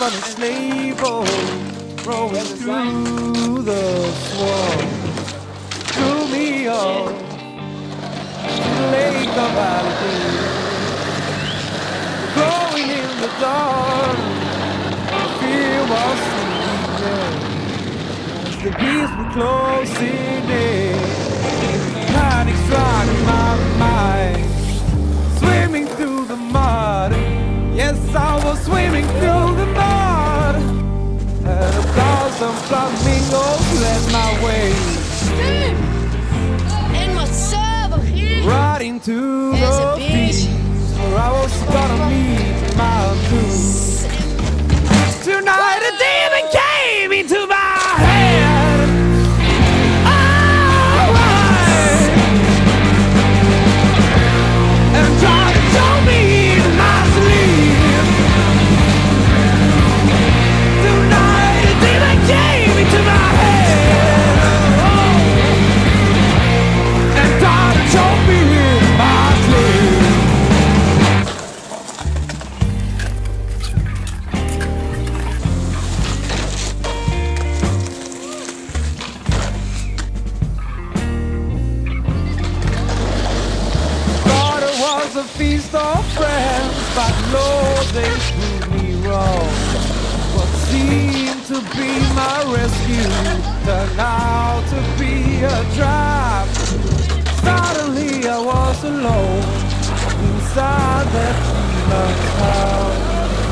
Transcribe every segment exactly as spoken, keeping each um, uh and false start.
drive on a sleigh boat, rolling through the swamp. Threw me off to the lake of Halfon, glowing in the dark. Fear was sleeping as the bees were closing in. Panic struck my mind, swimming through the mud. Yes, I was swimming through the mud, and a thousand flamingos led my way. Right into the beach where I was gonna meet my doom. Tonight a demon came into my head. Alright, and tried to show me in my sleep. Tonight a demon came into my head. Oh, and tried to show me in my sleep. A feast of friends, but Lord, they proved me wrong. What seemed to be my rescue turned out to be a trap. Suddenly I was alone inside that demon's house.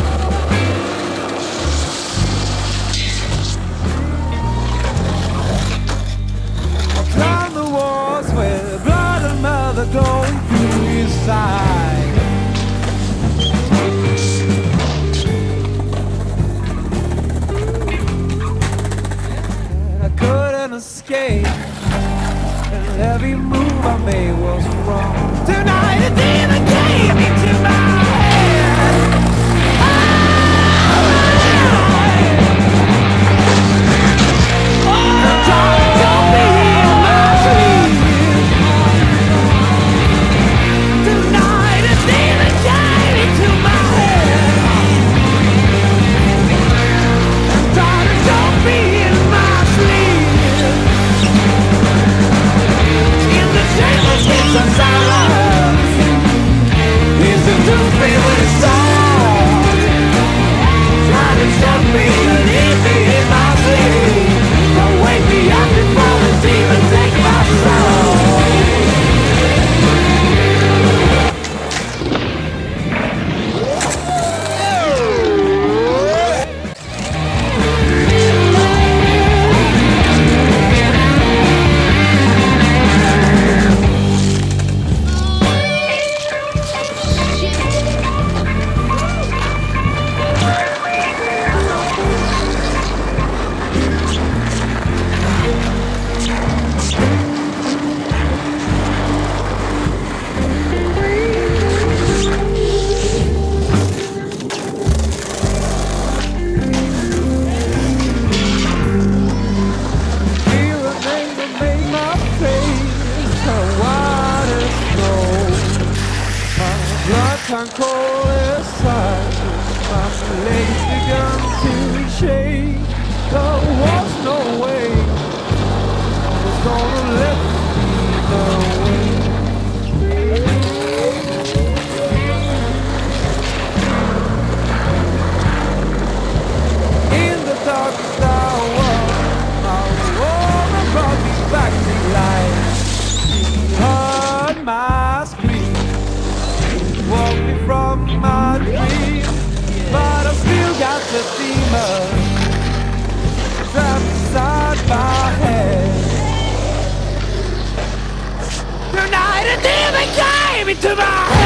I climbed the walls with blood and mother going through his side. And I couldn't escape, and every move I made was wrong. Tonight a demon came into my head. Oh, and tried to tell me in my sleep. Tonight a demon came into my head, and tried to choke me in my sleep. In the shameless kiss of silence, listen to me with a song. Try to choke me and eat me in my sleep. Don't wake me up before the demon take my soul. To my